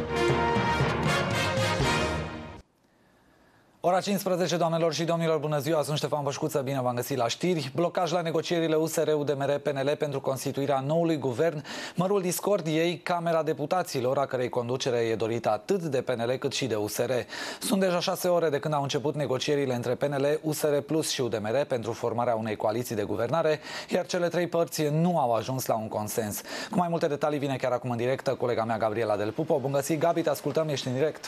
Ora 15, doamnelor și domnilor, bună ziua, sunt Ștefan Bășcuță, bine v-am găsit la știri. Blocaj la negocierile USR-UDMR-PNL pentru constituirea noului guvern, mărul discordiei, Camera Deputaților, a cărei conducere e dorită atât de PNL cât și de USR. Sunt deja 6 ore de când au început negocierile între PNL, USR Plus și UDMR pentru formarea unei coaliții de guvernare, iar cele 3 părți nu au ajuns la un consens. Cu mai multe detalii vine chiar acum în directă colega mea Gabriela Del Pupo. Bun găsit, Gabi, te ascultăm, ești în direct.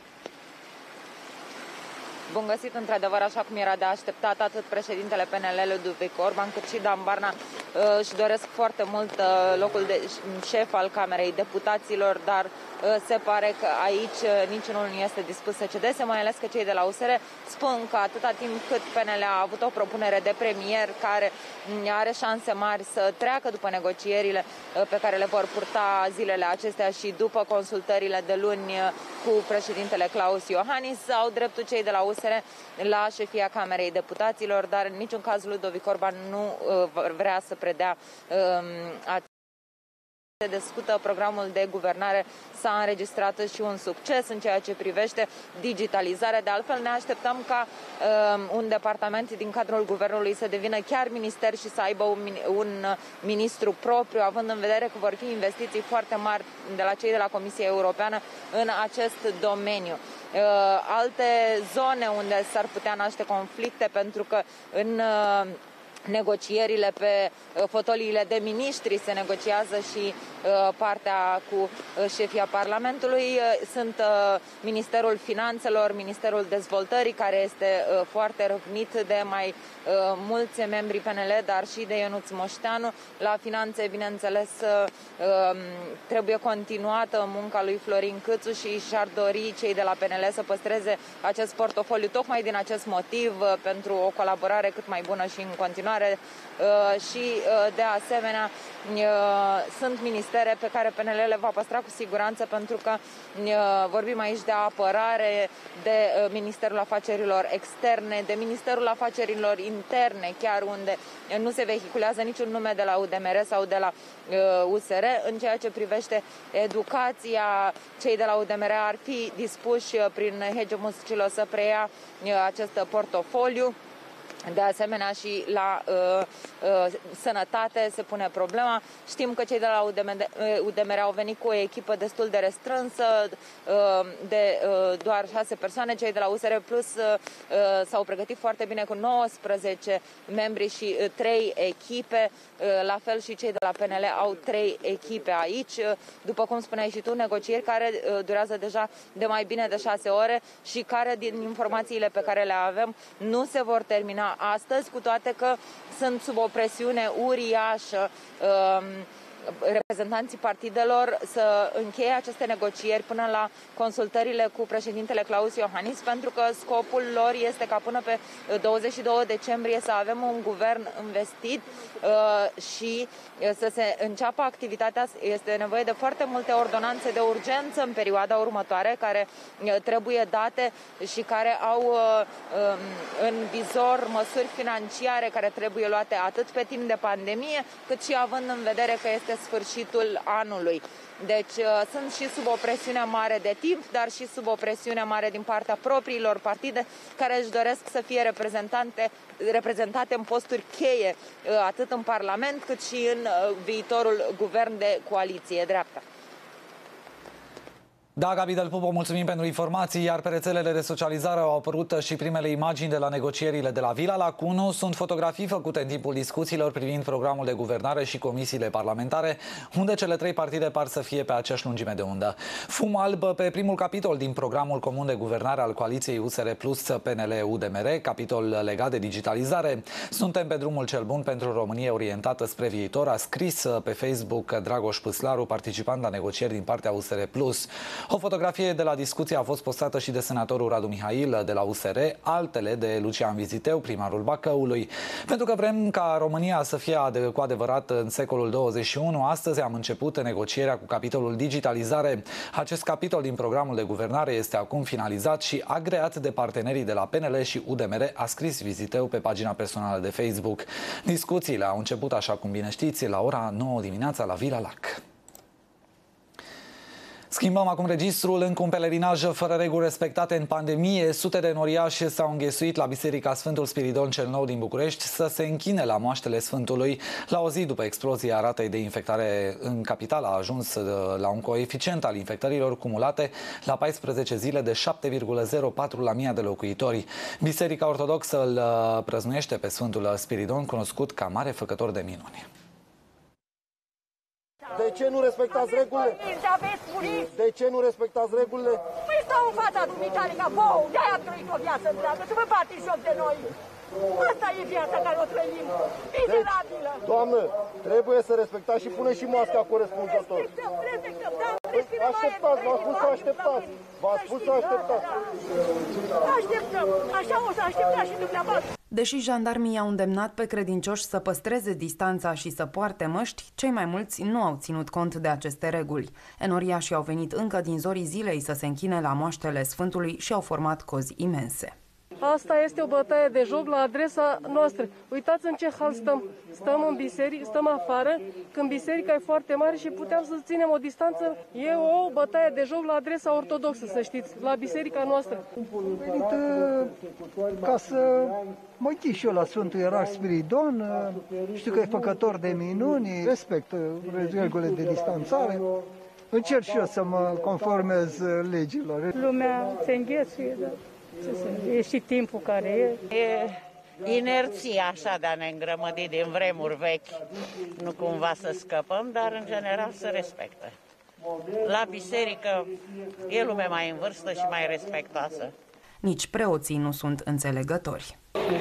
Bun găsit, într-adevăr, așa cum era de așteptat, atât președintele PNL, Ludovic Orban, cât și Dan Barna își doresc foarte mult locul de șef al Camerei Deputaților, dar se pare că aici niciunul nu este dispus să cedeze, mai ales că cei de la USR spun că atâta timp cât PNL a avut o propunere de premier care are șanse mari să treacă după negocierile pe care le vor purta zilele acestea și după consultările de luni cu președintele Klaus Iohannis, au dreptul cei de la USR la șefia Camerei Deputaților, dar în niciun caz Ludovic Orban nu vrea să predea se discută programul de guvernare, s-a înregistrat și un succes în ceea ce privește digitalizarea. De altfel, ne așteptăm ca un departament din cadrul guvernului să devină chiar minister și să aibă un ministru propriu, având în vedere că vor fi investiții foarte mari de la cei de la Comisia Europeană în acest domeniu. Alte zone unde s-ar putea naște conflicte, pentru că în negocierile pe fotoliile de miniștri se negociază și partea cu șefia Parlamentului. Sunt Ministerul Finanțelor, Ministerul Dezvoltării, care este foarte răvnit de mai mulți membri PNL, dar și de Ionuț Moșteanu. La Finanțe, bineînțeles, trebuie continuată munca lui Florin Câțu și și-ar dori cei de la PNL să păstreze acest portofoliu tocmai din acest motiv, pentru o colaborare cât mai bună și în continuare. Și de asemenea sunt ministere pe care PNL le va păstra cu siguranță, pentru că vorbim aici de apărare, de Ministerul Afacerilor Externe, de Ministerul Afacerilor Interne, chiar unde nu se vehiculează niciun nume de la UDMR sau de la USR. În ceea ce privește educația, cei de la UDMR ar fi dispuși prin Hege Muscilo să preia acest portofoliu. De asemenea, și la sănătate se pune problema. Știm că cei de la UDMR au venit cu o echipă destul de restrânsă, de doar 6 persoane. Cei de la USR Plus s-au pregătit foarte bine cu 19 membri și 3 echipe. La fel și cei de la PNL au 3 echipe aici. După cum spuneai și tu, negocieri care durează deja de mai bine de 6 ore și care, din informațiile pe care le avem, nu se vor termina astăzi, cu toate că sunt sub o presiune uriașă reprezentanții partidelor să încheie aceste negocieri până la consultările cu președintele Klaus Iohannis, pentru că scopul lor este ca până pe 22 decembrie să avem un guvern investit și să se înceapă activitatea. Este nevoie de foarte multe ordonanțe de urgență în perioada următoare care trebuie date și care au în vizor măsuri financiare care trebuie luate atât pe timp de pandemie, cât și având în vedere că este sfârșitul anului. Deci sunt și sub o presiune mare de timp, dar și sub o presiune mare din partea propriilor partide, care își doresc să fie reprezentate în posturi cheie, atât în Parlament, cât și în viitorul guvern de coaliție dreaptă. Da, Gabi Del Pupo, mulțumim pentru informații, iar pe rețelele de socializare au apărut și primele imagini de la negocierile de la Vila Lacunu. Sunt fotografii făcute în timpul discuțiilor privind programul de guvernare și comisiile parlamentare, unde cele 3 partide par să fie pe aceeași lungime de undă. Fum alb pe primul capitol din programul comun de guvernare al coaliției USR Plus PNL-UDMR, capitol legat de digitalizare. Suntem pe drumul cel bun pentru o Românie orientată spre viitor, a scris pe Facebook Dragoș Păslaru, participant la negocieri din partea USR Plus. O fotografie de la discuție a fost postată și de senatorul Radu Mihail de la USR, altele de Lucian Viziteu, primarul Bacăului. Pentru că vrem ca România să fie cu adevărat în secolul 21, astăzi am început negocierea cu capitolul digitalizare. Acest capitol din programul de guvernare este acum finalizat și agreat de partenerii de la PNL și UDMR, a scris Viziteu pe pagina personală de Facebook. Discuțiile au început, așa cum bine știți, la ora 9 dimineața la Vila Lac. Schimbăm acum registrul. Încă un pelerinaj fără reguli respectate în pandemie. Sute de noriași s-au înghesuit la Biserica Sfântul Spiridon cel Nou din București să se închine la moaștele Sfântului. La o zi după explozia ratei de infectare în capitală a ajuns la un coeficient al infectărilor cumulate la 14 zile de 7,04 la 1000 de locuitori. Biserica Ortodoxă îl prăznuiește pe Sfântul Spiridon, cunoscut ca mare făcător de minuni. De ce nu respectați regulile? De ce nu respectați regulile? Păi stau în fața dumitale ca bou, de-aia am trăit o viață întreagă, să vă bateți joc de noi. Asta e viața care o trăim, mizerabilă. Deci, doamnă, trebuie să respectați și puneți și masca corespunzător. Respectăm, da. Așteptați, v-am spus să așteptați. V-am spus să așteptați. Așteptăm, așa o să așteptați și dumneavoastră. Deși jandarmii au îndemnat pe credincioși să păstreze distanța și să poarte măști, cei mai mulți nu au ținut cont de aceste reguli. Enoriașii au venit încă din zorii zilei să se închine la moaștele Sfântului și au format cozi imense. Asta este o bătaie de joc la adresa noastră. Uitați în ce hal stăm. Stăm în biserică, stăm afară, când biserica e foarte mare și puteam să ținem o distanță. E o bătaie de joc la adresa ortodoxă, să știți, la biserica noastră. Am venit ca să mă închid și eu la Sfântul Ierarh Spiridon. Știu că e făcător de minuni, respect regulile de distanțare. Încerc și eu să mă conformez legilor. Lumea se înghesuie, da. E și timpul care e. E inerția așa de a ne îngrămădi din vremuri vechi, nu cumva să scăpăm, dar în general să respectă. La biserică e lume mai în vârstă și mai respectoasă. Nici preoții nu sunt înțelegători.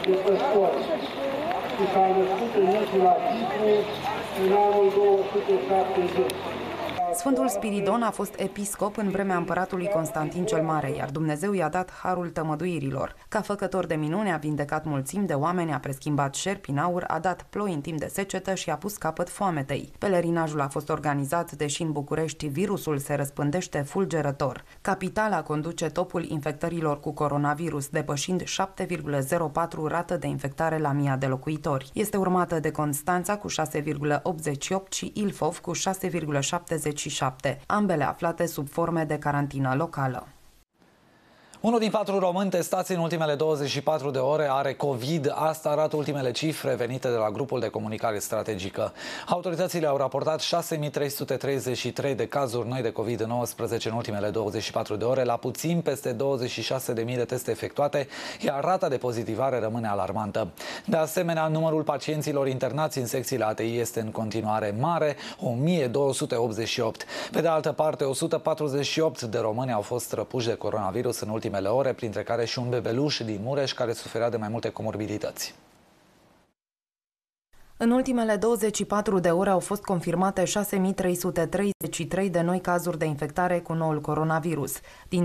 Sfântul Spiridon a fost episcop în vremea împăratului Constantin cel Mare, iar Dumnezeu i-a dat harul tămăduirilor. Ca făcător de minuni a vindecat mulțimi de oameni, a preschimbat șerpi în aur, a dat ploi în timp de secetă și a pus capăt foametei. Pelerinajul a fost organizat, deși în București virusul se răspândește fulgerător. Capitala conduce topul infectărilor cu coronavirus, depășind 7,04 rată de infectare la 1000 de locuitori. Este urmată de Constanța cu 6,88 și Ilfov cu 6,70. Ambele aflate sub forme de carantină locală. Unul din 4 români testați în ultimele 24 de ore are COVID. Asta arată ultimele cifre venite de la grupul de comunicare strategică. Autoritățile au raportat 6.333 de cazuri noi de COVID-19 în ultimele 24 de ore, la puțin peste 26.000 de teste efectuate, iar rata de pozitivare rămâne alarmantă. De asemenea, numărul pacienților internați în secțiile ATI este în continuare mare, 1288. Pe de altă parte, 148 de români au fost răpuși de coronavirus în ultimele ore, printre care și un bebeluș din Mureș care suferea de mai multe comorbidități. În ultimele 24 de ore au fost confirmate 6.333 de noi cazuri de infectare cu noul coronavirus, din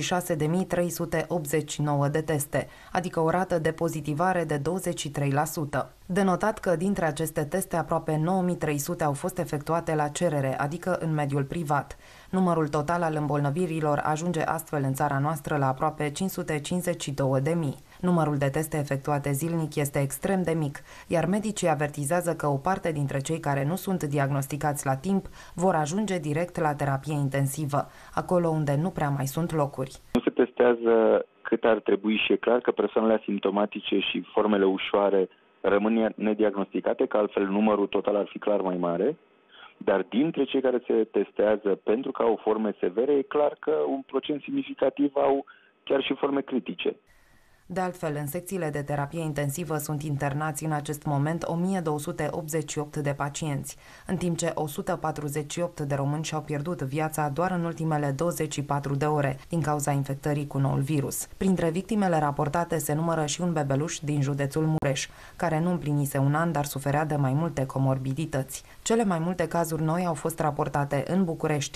26.389 de teste, adică o rată de pozitivare de 23%. De notat că dintre aceste teste aproape 9.300 au fost efectuate la cerere, adică în mediul privat. Numărul total al îmbolnăvirilor ajunge astfel în țara noastră la aproape 552.000. Numărul de teste efectuate zilnic este extrem de mic, iar medicii avertizează că o parte dintre cei care nu sunt diagnosticați la timp vor ajunge direct la terapie intensivă, acolo unde nu prea mai sunt locuri. Nu se testează cât ar trebui și e clar că persoanele asimptomatice și formele ușoare rămân nediagnosticate, că altfel numărul total ar fi clar mai mare. Dar dintre cei care se testează pentru că au forme severe, e clar că un procent semnificativ au chiar și forme critice. De altfel, în secțiile de terapie intensivă sunt internați în acest moment 1288 de pacienți, în timp ce 148 de români și-au pierdut viața doar în ultimele 24 de ore din cauza infectării cu noul virus. Printre victimele raportate se numără și un bebeluș din județul Mureș, care nu împlinise un an, dar suferea de mai multe comorbidități. Cele mai multe cazuri noi au fost raportate în București,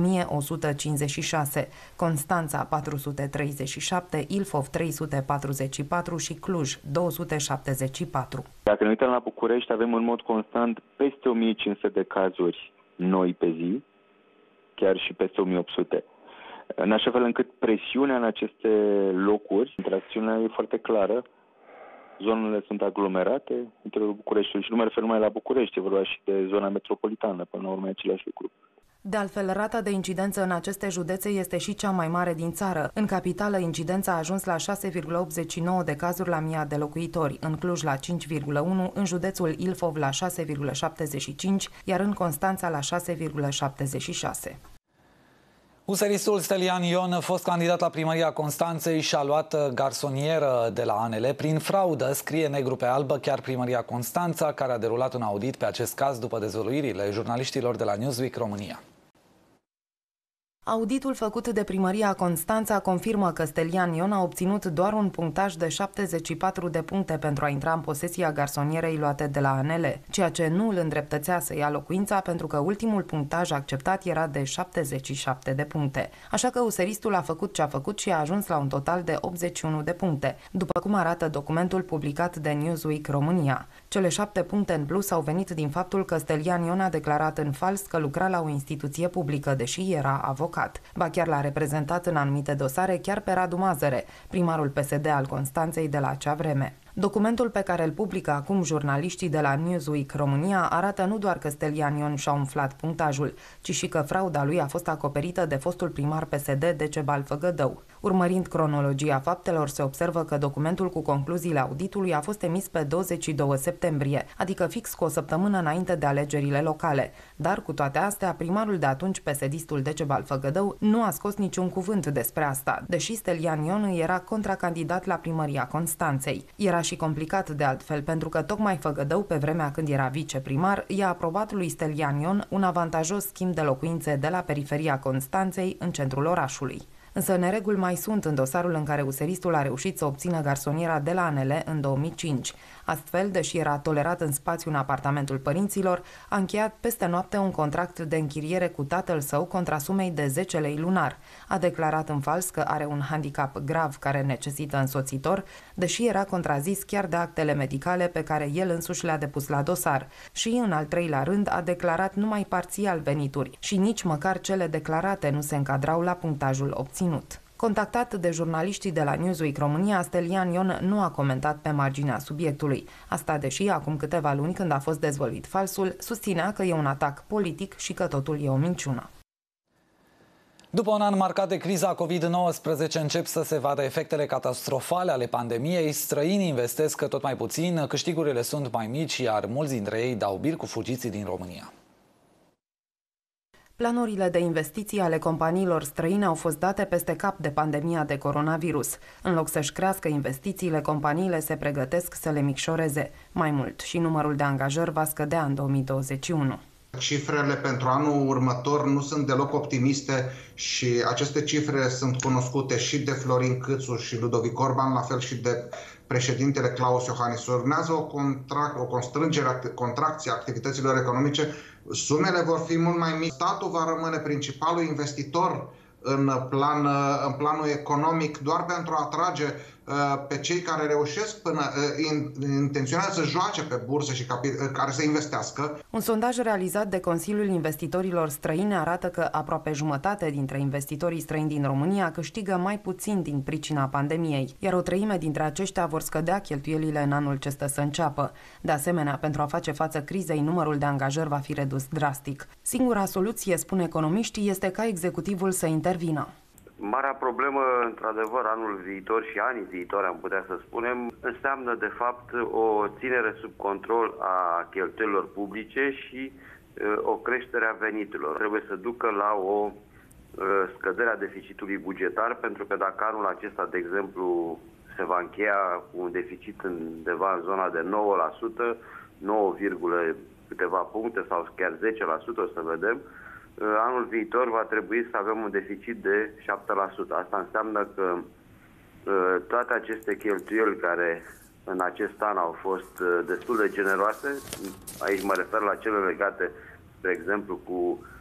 1156, Constanța 437, Ilfov 344 și Cluj 274. Dacă ne uităm la București, avem în mod constant peste 1500 de cazuri noi pe zi, chiar și peste 1800. În așa fel încât presiunea în aceste locuri, interacțiunea e foarte clară, zonele sunt aglomerate în interiorul Bucureștiului și nu mă refer numai la București, e vorba și de zona metropolitană, până la urmă e același lucru. De altfel, rata de incidență în aceste județe este și cea mai mare din țară. În capitală, incidența a ajuns la 6,89 de cazuri la 1000 de locuitori, în Cluj la 5,1, în județul Ilfov la 6,75, iar în Constanța la 6,76. Useristul Stelian Ion, fost candidat la primăria Constanței, și-a luat garsonieră de la ANL prin fraudă, scrie negru pe albă chiar primăria Constanța, care a derulat un audit pe acest caz după dezvăluirile jurnaliștilor de la Newsweek România. Auditul făcut de primăria Constanța confirmă că Stelian Ion a obținut doar un punctaj de 74 de puncte pentru a intra în posesia garsonierei luate de la ANL, ceea ce nu îl îndreptățea să ia locuința pentru că ultimul punctaj acceptat era de 77 de puncte. Așa că useristul a făcut ce a făcut și a ajuns la un total de 81 de puncte, după cum arată documentul publicat de Newsweek România. Cele 7 puncte în plus au venit din faptul că Stelian Ion a declarat în fals că lucra la o instituție publică, deși era avocat. Ba chiar l-a reprezentat în anumite dosare chiar pe Radu Mazăre, primarul PSD al Constanței de la acea vreme. Documentul pe care îl publică acum jurnaliștii de la Newsweek România arată nu doar că Stelian Ion și-a umflat punctajul, ci și că frauda lui a fost acoperită de fostul primar PSD Decebal Făgădău. Urmărind cronologia faptelor, se observă că documentul cu concluziile auditului a fost emis pe 22 septembrie, adică fix cu o săptămână înainte de alegerile locale. Dar cu toate astea, primarul de atunci, PSD-istul Decebal Făgădău, nu a scos niciun cuvânt despre asta, deși Stelian Ion era contracandidat la primăria Constanței. Era și complicat de altfel, pentru că tocmai Făgădău, pe vremea când era viceprimar, i-a aprobat lui Stelian Ion un avantajos schimb de locuințe de la periferia Constanței în centrul orașului. Însă nereguli mai sunt în dosarul în care useristul a reușit să obțină garsoniera de la ANL în 2005. Astfel, deși era tolerat în spațiu în apartamentul părinților, a încheiat peste noapte un contract de închiriere cu tatăl său contra sumei de 10 lei lunar. A declarat în fals că are un handicap grav care necesită însoțitor, deși era contrazis chiar de actele medicale pe care el însuși le-a depus la dosar. Și, în al treilea rând, a declarat numai parțial venituri și nici măcar cele declarate nu se încadrau la punctajul obținut. Contactat de jurnaliștii de la Newsweek România, Stelian Ion nu a comentat pe marginea subiectului. Asta deși, acum câteva luni, când a fost dezvăluit falsul, susținea că e un atac politic și că totul e o minciună. După un an marcat de criza COVID-19, încep să se vadă efectele catastrofale ale pandemiei. Străinii investesc tot mai puțin, câștigurile sunt mai mici, iar mulți dintre ei dau bir cu fugiții din România. Planurile de investiții ale companiilor străine au fost date peste cap de pandemia de coronavirus. În loc să-și crească investițiile, companiile se pregătesc să le micșoreze. Mai mult, și numărul de angajări va scădea în 2021. Cifrele pentru anul următor nu sunt deloc optimiste și aceste cifre sunt cunoscute și de Florin Câțu și Ludovic Orban, la fel și de președintele Klaus Iohannis. Urmează o constrângere, contracție a activităților economice. Sumele vor fi mult mai mici. Statul va rămâne principalul investitor în planul economic doar pentru a atrage pe cei care reușesc intenționează să joace pe bursă și care să investească. Un sondaj realizat de Consiliul Investitorilor Străine arată că aproape jumătate dintre investitorii străini din România câștigă mai puțin din pricina pandemiei, iar o treime dintre aceștia vor scădea cheltuielile în anul ce stă să înceapă. De asemenea, pentru a face față crizei, numărul de angajări va fi redus drastic. Singura soluție, spun economiștii, este ca executivul să intervină. Marea problemă, într-adevăr, anul viitor și anii viitori, am putea să spunem, înseamnă, de fapt, o ținere sub control a cheltuielilor publice și o creștere a veniturilor. Trebuie să ducă la o scădere a deficitului bugetar, pentru că dacă anul acesta, de exemplu, se va încheia cu un deficit undeva în zona de 9%, 9, câteva puncte sau chiar 10%, o să vedem, anul viitor va trebui să avem un deficit de 7%. Asta înseamnă că toate aceste cheltuieli care în acest an au fost destul de generoase, aici mă refer la cele legate, de exemplu, cu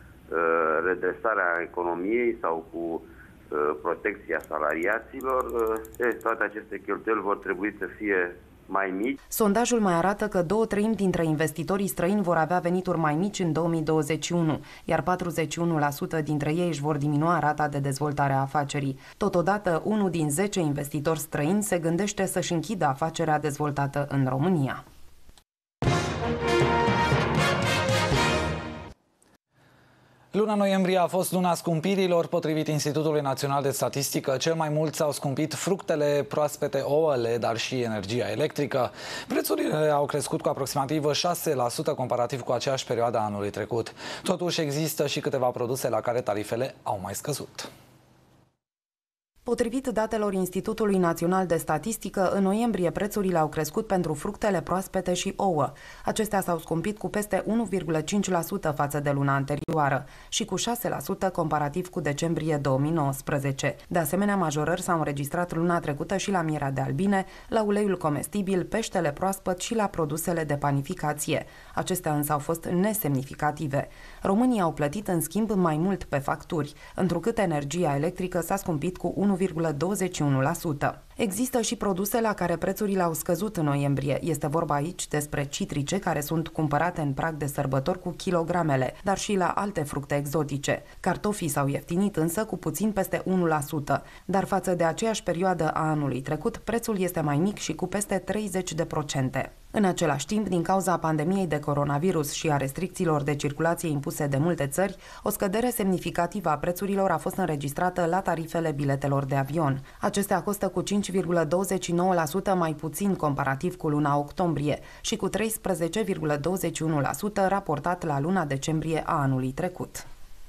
redresarea economiei sau cu protecția salariaților, toate aceste cheltuieli vor trebui să fie mai mici. Sondajul mai arată că 2/3 dintre investitorii străini vor avea venituri mai mici în 2021, iar 41% dintre ei își vor diminua rata de dezvoltare a afacerii. Totodată, 1 din 10 investitori străini se gândește să-și închidă afacerea dezvoltată în România. Luna noiembrie a fost luna scumpirilor. Potrivit Institutului Național de Statistică, cel mai mult s-au scumpit fructele proaspete, ouăle, dar și energia electrică. Prețurile au crescut cu aproximativ 6% comparativ cu aceeași perioadă a anului trecut. Totuși există și câteva produse la care tarifele au mai scăzut. Potrivit datelor Institutului Național de Statistică, în noiembrie prețurile au crescut pentru fructele proaspete și ouă. Acestea s-au scumpit cu peste 1,5% față de luna anterioară și cu 6% comparativ cu decembrie 2019. De asemenea, majorări s-au înregistrat luna trecută și la mierea de albine, la uleiul comestibil, peștele proaspăt și la produsele de panificație. Acestea însă au fost nesemnificative. Românii au plătit în schimb mai mult pe facturi, întrucât energia electrică s-a scumpit cu 1,21%. Există și produse la care prețurile au scăzut în noiembrie. Este vorba aici despre citrice care sunt cumpărate în prag de sărbători cu kilogramele, dar și la alte fructe exotice. Cartofii s-au ieftinit însă cu puțin peste 1%, dar față de aceeași perioadă a anului trecut, prețul este mai mic și cu peste 30%. În același timp, din cauza pandemiei de coronavirus și a restricțiilor de circulație impuse de multe țări, o scădere semnificativă a prețurilor a fost înregistrată la tarifele biletelor de avion. Acestea costă cu 5,29% mai puțin comparativ cu luna octombrie și cu 13,21% raportat la luna decembrie a anului trecut.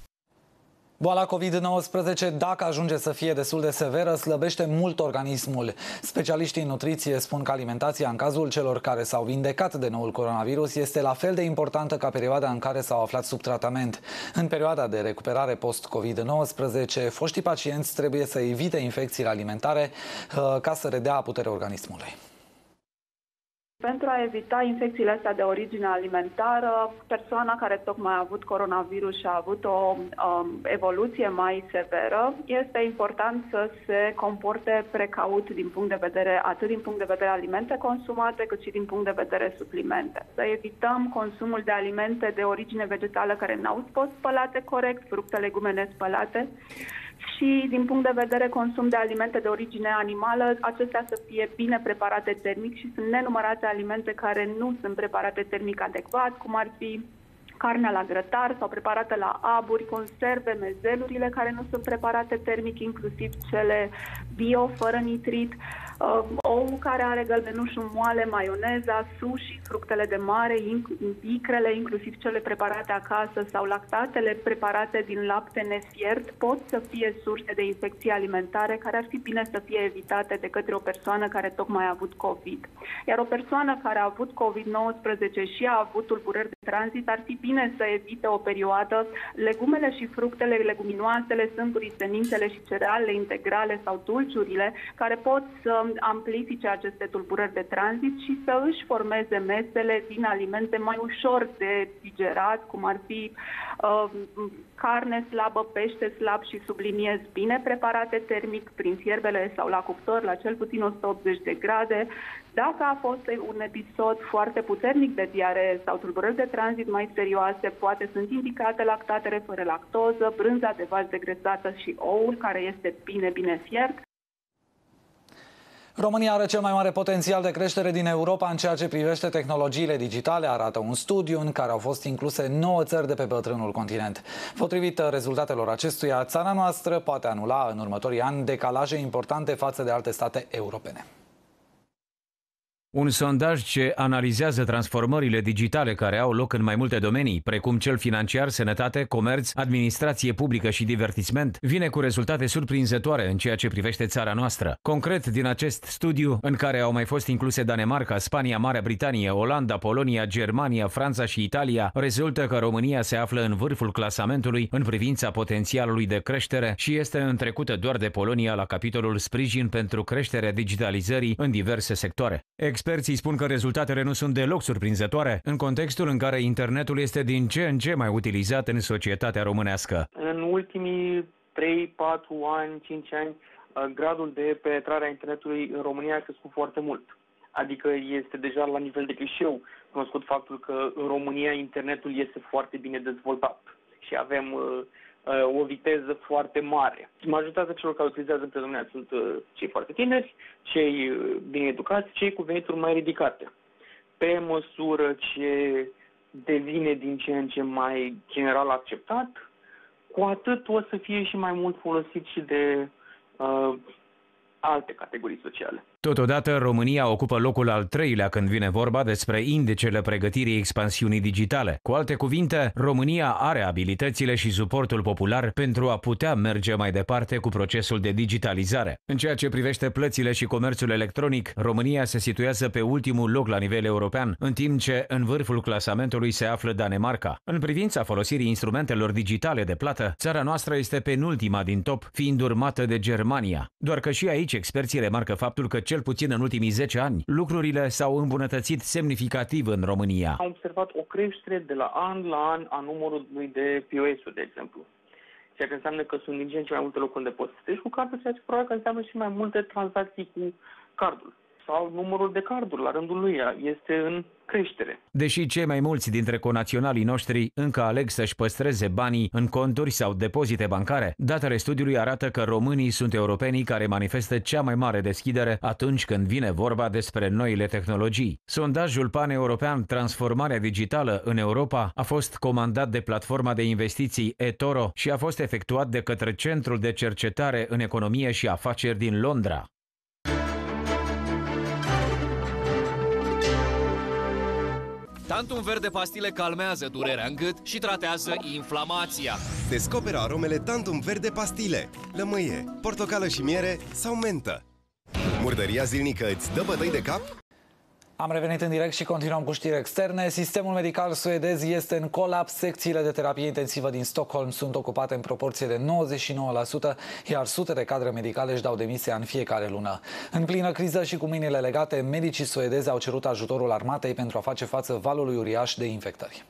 Boala COVID-19, dacă ajunge să fie destul de severă, slăbește mult organismul. Specialiștii în nutriție spun că alimentația în cazul celor care s-au vindecat de noul coronavirus este la fel de importantă ca perioada în care s-au aflat sub tratament. În perioada de recuperare post-COVID-19, foștii pacienți trebuie să evite infecțiile alimentare ca să redea putere organismului. Pentru a evita infecțiile astea de origine alimentară, persoana care tocmai a avut coronavirus și a avut o evoluție mai severă, este important să se comporte precaut din punct de vedere, atât din punct de vedere alimente consumate, cât și din punct de vedere suplimente. Să evităm consumul de alimente de origine vegetală care n-au fost spălate corect, fructe, legume nespălate, și din punct de vedere consum de alimente de origine animală, acestea să fie bine preparate termic și sunt nenumărate alimente care nu sunt preparate termic adecvat, cum ar fi carnea la grătar sau preparată la aburi, conserve, mezelurile care nu sunt preparate termic, inclusiv cele bio, fără nitrit, ou care are gălbenușul moale, maioneza, sushi, fructele de mare, icrele, inclusiv cele preparate acasă sau lactatele preparate din lapte nefiert, pot să fie surse de infecții alimentare care ar fi bine să fie evitate de către o persoană care tocmai a avut COVID. Iar o persoană care a avut COVID-19 și a avut tulburări de tranzit ar fi bine să evite o perioadă legumele și fructele, leguminoasele, sâmburii, semințele și cerealele integrale sau dulciurile care pot să amplifice aceste tulburări de tranzit și să își formeze mesele din alimente mai ușor de digerat, cum ar fi carne slabă, pește slab și, subliniez, bine preparate termic prin fierbele sau la cuptor la cel puțin 180 de grade. Dacă a fost un episod foarte puternic de diaree sau tulburări de tranzit mai serioase, poate sunt indicate lactatele fără lactoză, brânza de vaci degresată și oul care este bine fiert. România are cel mai mare potențial de creștere din Europa în ceea ce privește tehnologiile digitale, arată un studiu în care au fost incluse 9 țări de pe bătrânul continent. Potrivit rezultatelor acestuia, țara noastră poate anula în următorii ani decalaje importante față de alte state europene. Un sondaj ce analizează transformările digitale care au loc în mai multe domenii, precum cel financiar, sănătate, comerț, administrație publică și divertisment, vine cu rezultate surprinzătoare în ceea ce privește țara noastră. Concret, din acest studiu, în care au mai fost incluse Danemarca, Spania, Marea Britanie, Olanda, Polonia, Germania, Franța și Italia, rezultă că România se află în vârful clasamentului în privința potențialului de creștere și este întrecută doar de Polonia la capitolul sprijin pentru creșterea digitalizării în diverse sectoare. Experții spun că rezultatele nu sunt deloc surprinzătoare în contextul în care internetul este din ce în ce mai utilizat în societatea românească. În ultimii 3, 4 ani, 5 ani, gradul de penetrare a internetului în România a crescut foarte mult. Adică este deja la nivel de clișeu cunoscut faptul că în România internetul este foarte bine dezvoltat și avem o viteză foarte mare. Majoritatea celor care utilizează în România sunt cei foarte tineri, cei bine educați, cei cu venituri mai ridicate. Pe măsură ce devine din ce în ce mai general acceptat, cu atât o să fie și mai mult folosit și de alte categorii sociale. Totodată, România ocupă locul al 3-lea când vine vorba despre indicele pregătirii expansiunii digitale. Cu alte cuvinte, România are abilitățile și suportul popular pentru a putea merge mai departe cu procesul de digitalizare. În ceea ce privește plățile și comerțul electronic, România se situează pe ultimul loc la nivel european, în timp ce în vârful clasamentului se află Danemarca. În privința folosirii instrumentelor digitale de plată, țara noastră este penultima din top, fiind urmată de Germania. Doar că și aici experții remarcă faptul că cel puțin în ultimii 10 ani, lucrurile s-au îmbunătățit semnificativ în România. Am observat o creștere de la an la an a numărului de POS-uri, de exemplu. Ceea ce înseamnă că sunt din ce în ce mai multe locuri unde poți să treci cu cardul, ceea ce probabil că înseamnă și mai multe tranzacții cu cardul. Sau numărul de carduri, la rândul lui, este în creștere. Deși cei mai mulți dintre conaționalii noștri încă aleg să-și păstreze banii în conturi sau depozite bancare, datele studiului arată că românii sunt europenii care manifestă cea mai mare deschidere atunci când vine vorba despre noile tehnologii. Sondajul pan-european Transformarea digitală în Europa a fost comandat de platforma de investiții eToro și a fost efectuat de către Centrul de Cercetare în Economie și Afaceri din Londra. Tantum Verde pastile calmează durerea în gât și tratează inflamația. Descoperă aromele Tantum Verde pastile, lămâie, portocală și miere sau mentă. Murdăria zilnică îți dă bătăi de cap? Am revenit în direct și continuăm cu știri externe. Sistemul medical suedez este în colaps. Secțiile de terapie intensivă din Stockholm sunt ocupate în proporție de 99%, iar sute de cadre medicale își dau demisia în fiecare lună. În plină criză și cu mâinile legate, medicii suedezi au cerut ajutorul armatei pentru a face față valului uriaș de infectări.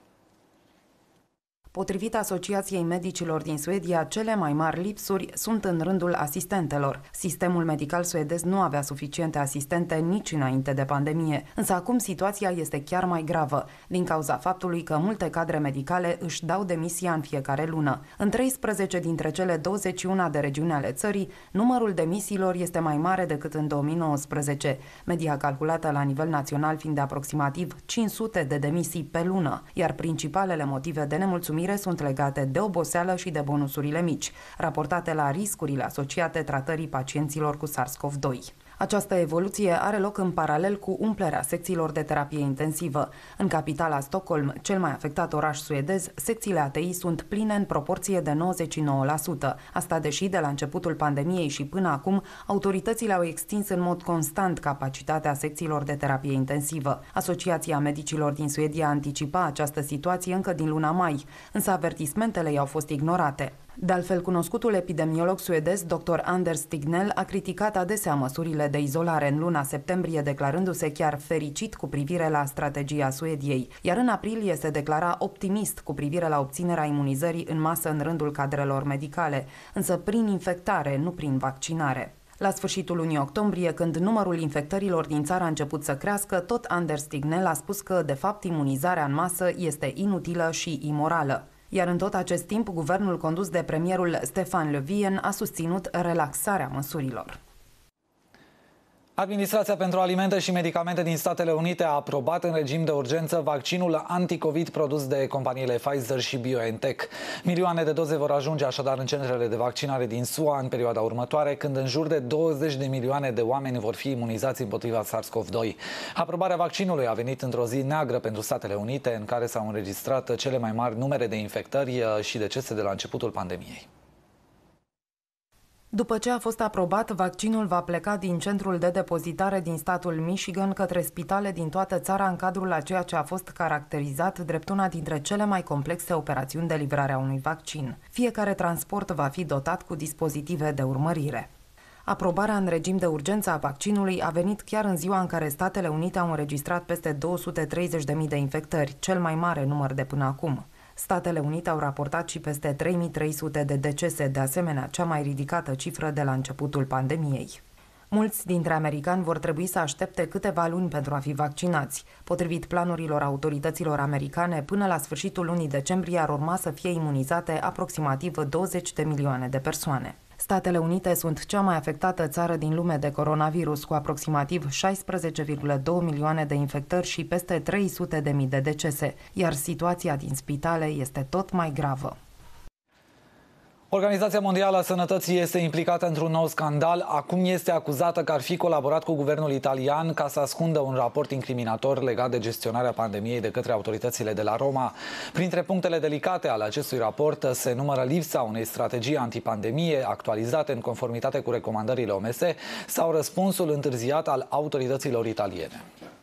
Potrivit Asociației Medicilor din Suedia, cele mai mari lipsuri sunt în rândul asistentelor. Sistemul medical suedez nu avea suficiente asistente nici înainte de pandemie, însă acum situația este chiar mai gravă, din cauza faptului că multe cadre medicale își dau demisia în fiecare lună. În 13 dintre cele 21 de regiuni ale țării, numărul demisiilor este mai mare decât în 2019, media calculată la nivel național fiind de aproximativ 500 de demisii pe lună, iar principalele motive de nemulțumire sunt legate de oboseală și de bonusurile mici, raportate la riscurile asociate tratării pacienților cu SARS-CoV-2. Această evoluție are loc în paralel cu umplerea secțiilor de terapie intensivă. În capitala Stockholm, cel mai afectat oraș suedez, secțiile ATI sunt pline în proporție de 99%. Asta deși de la începutul pandemiei și până acum, autoritățile au extins în mod constant capacitatea secțiilor de terapie intensivă. Asociația Medicilor din Suedia anticipa această situație încă din luna mai, însă avertismentele i-au fost ignorate. De altfel, cunoscutul epidemiolog suedez Dr. Anders Tegnell a criticat adesea măsurile de izolare în luna septembrie, declarându-se chiar fericit cu privire la strategia Suediei, iar în aprilie se declara optimist cu privire la obținerea imunizării în masă în rândul cadrelor medicale, însă prin infectare, nu prin vaccinare. La sfârșitul lunii octombrie, când numărul infectărilor din țară a început să crească, tot Anders Tegnell a spus că, de fapt, imunizarea în masă este inutilă și imorală. Iar în tot acest timp, guvernul condus de premierul Stefan Löfven a susținut relaxarea măsurilor. Administrația pentru Alimente și Medicamente din Statele Unite a aprobat în regim de urgență vaccinul anticovid produs de companiile Pfizer și BioNTech. Milioane de doze vor ajunge așadar în centrele de vaccinare din SUA în perioada următoare, când în jur de 20 de milioane de oameni vor fi imunizați împotriva SARS-CoV-2. Aprobarea vaccinului a venit într-o zi neagră pentru Statele Unite, în care s-au înregistrat cele mai mari numere de infectări și decese de la începutul pandemiei. După ce a fost aprobat, vaccinul va pleca din centrul de depozitare din statul Michigan către spitale din toată țara în cadrul a ceea ce a fost caracterizat drept una dintre cele mai complexe operațiuni de livrare a unui vaccin. Fiecare transport va fi dotat cu dispozitive de urmărire. Aprobarea în regim de urgență a vaccinului a venit chiar în ziua în care Statele Unite au înregistrat peste 230.000 de infectări, cel mai mare număr de până acum. Statele Unite au raportat și peste 3300 de decese, de asemenea cea mai ridicată cifră de la începutul pandemiei. Mulți dintre americani vor trebui să aștepte câteva luni pentru a fi vaccinați. Potrivit planurilor autorităților americane, până la sfârșitul lunii decembrie ar urma să fie imunizate aproximativ 20 de milioane de persoane. Statele Unite sunt cea mai afectată țară din lume de coronavirus, cu aproximativ 16,2 milioane de infectări și peste 300.000 de decese, iar situația din spitale este tot mai gravă. Organizația Mondială a Sănătății este implicată într-un nou scandal. Acum este acuzată că ar fi colaborat cu guvernul italian ca să ascundă un raport incriminator legat de gestionarea pandemiei de către autoritățile de la Roma. Printre punctele delicate ale acestui raport se numără lipsa unei strategii antipandemie actualizate în conformitate cu recomandările OMS sau răspunsul întârziat al autorităților italiene.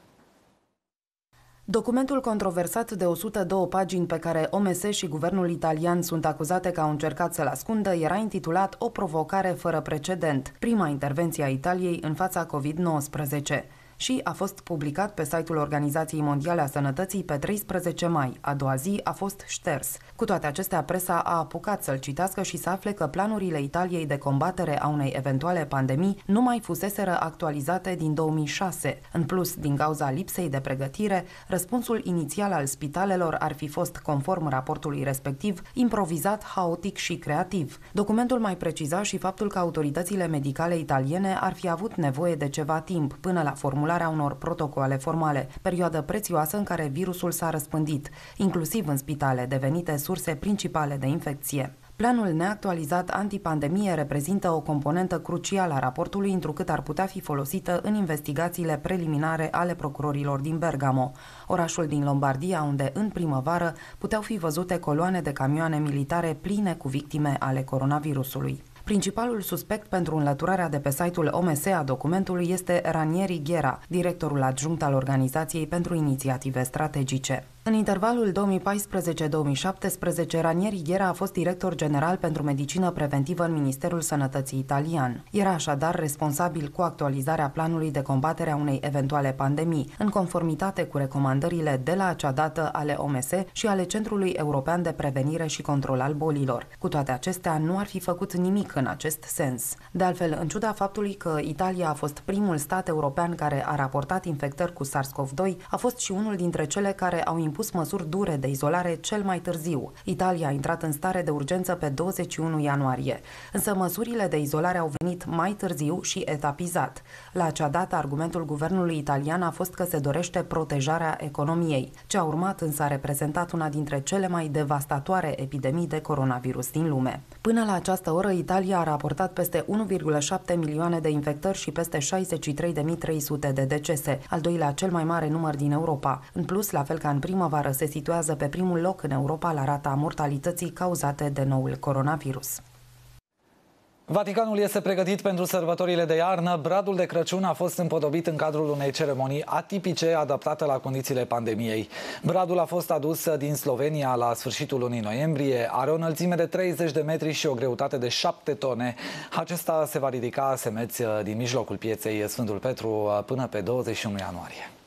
Documentul controversat de 102 pagini pe care OMS și guvernul italian sunt acuzate că au încercat să-l ascundă era intitulat O provocare fără precedent, prima intervenție a Italiei în fața COVID-19. Și a fost publicat pe site-ul Organizației Mondiale a Sănătății pe 13 mai. A doua zi a fost șters. Cu toate acestea, presa a apucat să-l citească și să afle că planurile Italiei de combatere a unei eventuale pandemii nu mai fuseseră actualizate din 2006. În plus, din cauza lipsei de pregătire, răspunsul inițial al spitalelor ar fi fost, conform raportului respectiv, improvizat, haotic și creativ. Documentul mai preciza și faptul că autoritățile medicale italiene ar fi avut nevoie de ceva timp până la formularea unor protocoale formale, perioadă prețioasă în care virusul s-a răspândit, inclusiv în spitale devenite surse principale de infecție. Planul neactualizat antipandemie reprezintă o componentă crucială a raportului, întrucât ar putea fi folosită în investigațiile preliminare ale procurorilor din Bergamo, orașul din Lombardia, unde în primăvară puteau fi văzute coloane de camioane militare pline cu victime ale coronavirusului. Principalul suspect pentru înlăturarea de pe site-ul OMS a documentului este Ranieri Ghera, directorul adjunct al Organizației pentru Inițiative Strategice. În intervalul 2014-2017, Ranieri Ghera a fost director general pentru medicină preventivă în Ministerul Sănătății italian. Era așadar responsabil cu actualizarea planului de combatere a unei eventuale pandemii, în conformitate cu recomandările de la acea dată ale OMS și ale Centrului European de Prevenire și Control al Bolilor. Cu toate acestea, nu ar fi făcut nimic în acest sens. De altfel, în ciuda faptului că Italia a fost primul stat european care a raportat infectări cu SARS-CoV-2, a fost și unul dintre cele care au impus măsuri dure de izolare cel mai târziu. Italia a intrat în stare de urgență pe 21 ianuarie, însă măsurile de izolare au venit mai târziu și etapizat. La acea dată, argumentul guvernului italian a fost că se dorește protejarea economiei. Ce a urmat însă a reprezentat una dintre cele mai devastatoare epidemii de coronavirus din lume. Până la această oră, Italia a raportat peste 1,7 milioane de infectări și peste 63.300 de decese, al doilea cel mai mare număr din Europa. În plus, la fel ca în primăvară, se situează pe primul loc în Europa la rata mortalității cauzate de noul coronavirus. Vaticanul este pregătit pentru sărbătorile de iarnă. Bradul de Crăciun a fost împodobit în cadrul unei ceremonii atipice adaptate la condițiile pandemiei. Bradul a fost adus din Slovenia la sfârșitul lunii noiembrie. Are o înălțime de 30 de metri și o greutate de 7 tone. Acesta se va ridica semeț din mijlocul pieței Sfântul Petru până pe 21 ianuarie.